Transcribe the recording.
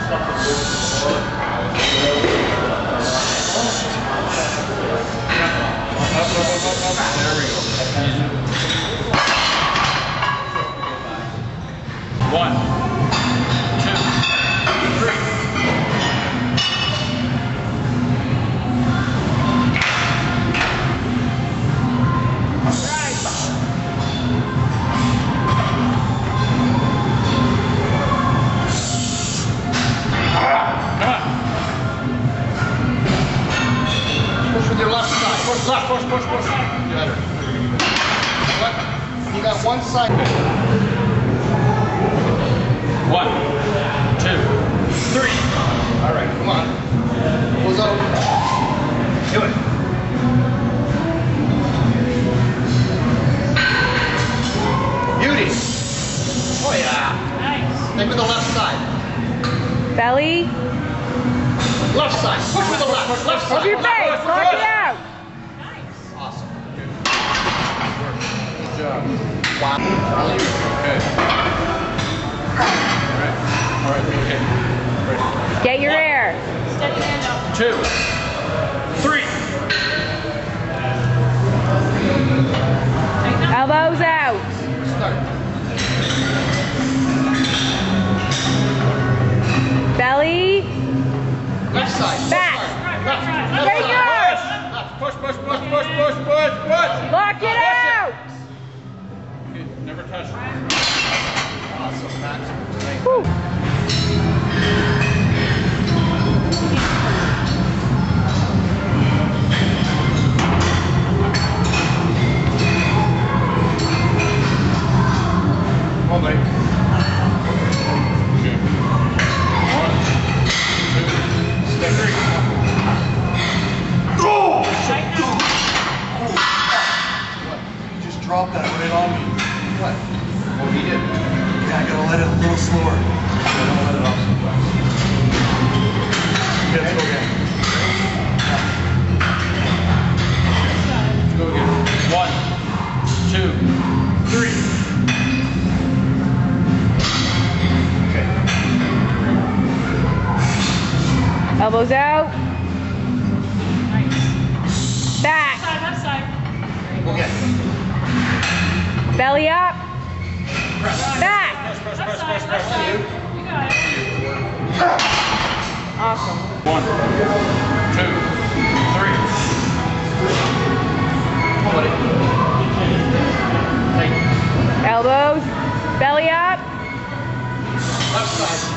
One, two, three. Push with your left side. Push left, push. Better. You got one side. 1, 2, 3. All right, come on. Close up. Do it. Beauty. Oh yeah. Nice. Take with the left side. Belly. Left side. Push with the left. Left side. Over your face. Lock it out. Nice. Awesome. Good job. Wow. Okay. All right, okay. Ready. Get your air. Steady hand up. 2, 3. Elbows out. Start. Belly. Left side. Back. Left. Very good. Push. Lock it out. Okay, never touch. Awesome, Max. Whew. Come on, buddy. Okay. 1, 2, step 3. What? You just dropped that right on me. What? Oh, he did. Yeah, I gotta let it a little slower. I don't let it off so fast. Okay, let's go again. Go again. 1, 2, 3. Okay. Elbows out. Nice. Back. Left side. Go again. Belly up. Press. Back. Left side. You got it. Awesome. 1, 2, 3. Come on, buddy. Tight. Elbows. Belly up. Left side.